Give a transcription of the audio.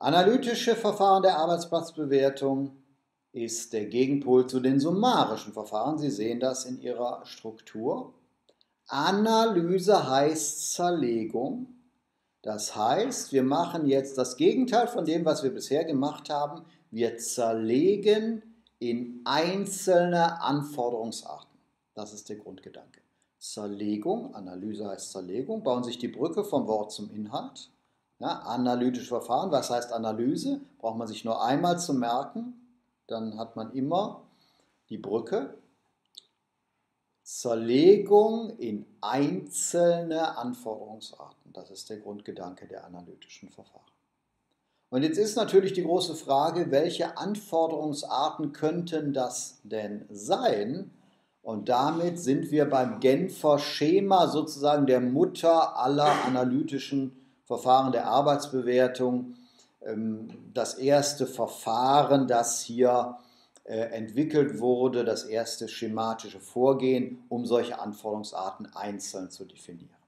Analytische Verfahren der Arbeitsplatzbewertung ist der Gegenpol zu den summarischen Verfahren. Sie sehen das in ihrer Struktur. Analyse heißt Zerlegung. Das heißt, wir machen jetzt das Gegenteil von dem, was wir bisher gemacht haben. Wir zerlegen in einzelne Anforderungsarten. Das ist der Grundgedanke. Zerlegung, Analyse heißt Zerlegung, bauen sich die Brücke vom Wort zum Inhalt. Ja, analytische Verfahren, was heißt Analyse? Braucht man sich nur einmal zu merken, dann hat man immer die Brücke. Zerlegung in einzelne Anforderungsarten. Das ist der Grundgedanke der analytischen Verfahren. Und jetzt ist natürlich die große Frage, welche Anforderungsarten könnten das denn sein? Und damit sind wir beim Genfer Schema, sozusagen der Mutter aller analytischen Verfahren der Arbeitsbewertung. Das erste Verfahren, das hier entwickelt wurde, das erste schematische Vorgehen, um solche Anforderungsarten einzeln zu definieren.